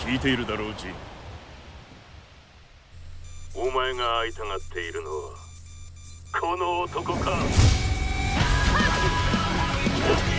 聞いているだろう、ジン。 お前が会いたがっているのはこの男か。